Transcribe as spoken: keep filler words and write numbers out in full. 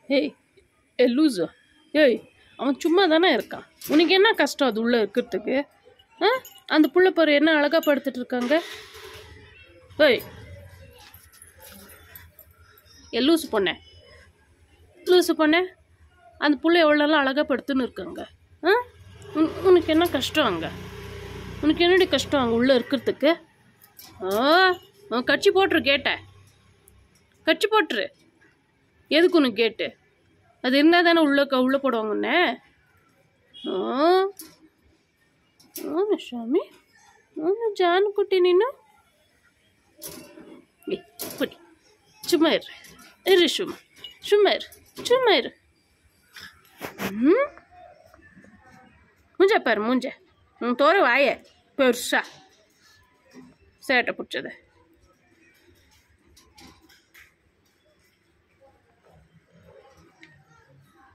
ஏய் ஏ லூஸு ஏய் அவன் சும்மா தானே இருக்கான். உனக்கு என்ன கஷ்டம் அது உள்ளே இருக்கிறதுக்கு? ஆ அந்த புள்ள பாரு என்ன அழகாக படுத்துட்டு இருக்காங்க. ஏய் ஏ லூஸு பொண்ணே லூஸு பொண்ணே அந்த புள்ள எவ்வளோலாம் அழகாக படுத்துன்னு இருக்காங்க. ஆ உன் உனக்கு என்ன கஷ்டம் அங்கே? உனக்கு என்னடி கஷ்டம் அங்கே உள்ளே இருக்கிறதுக்கு? ஆ கட்சி போட்டுரு கேட்ட கட்சி போட்டுரு. எதுக்கு உனக்கு கேட்டு? அது இருந்தால் தானே உள்ளே உள்ளே போடுவாங்கண்ணே. ஆ ஆமாம் சாமி ஆமாம் ஜானு குட்டி நீನು ஏய் குட்டி சும்மா இரு இரு சும்மா சும்மா இரு சும்மா இரு. ம் மூஞ்ச பாரு மூஞ்ச ம் தோற வாய பெருசா சேட்டை பிடிச்சத